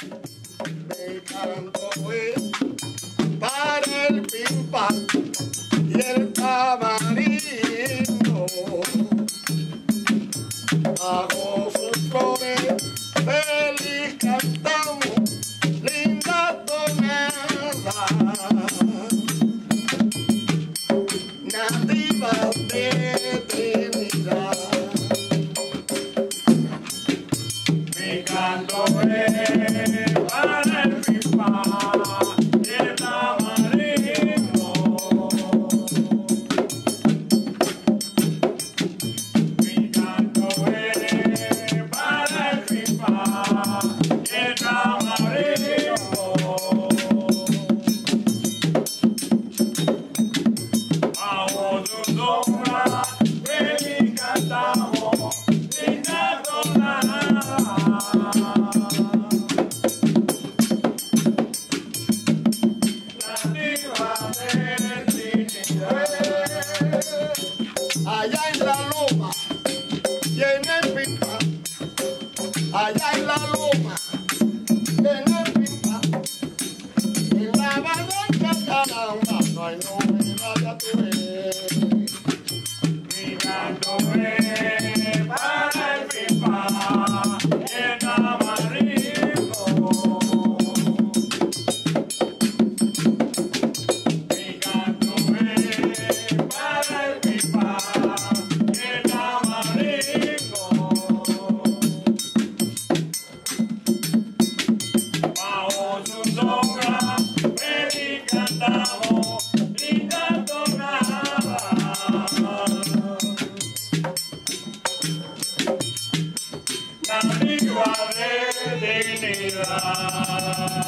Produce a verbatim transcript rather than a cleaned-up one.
Mi canto es para el pimpán y el tamarindo. Bajo sus flores feliz cantamos linda tonada, nativa de Trinidad. Mi canto es para el pimpán y el tamarindo. Mi canto es para el pimpán y el tamarindo. Bajo su sombra feliz cantamos linda tonada, nativa de Trinidad. Allá en la loma y en el pimpán, allá en la loma y en el pimpán, en la barranca caramba, no hay novedad, ya tú ves. Mi canto es para el pimpán y el tamarindo. Mi canto es para el pimpán y el tamarindo. Bajo su sombra feliz cantamos linda tonada, nativa de Trinidad.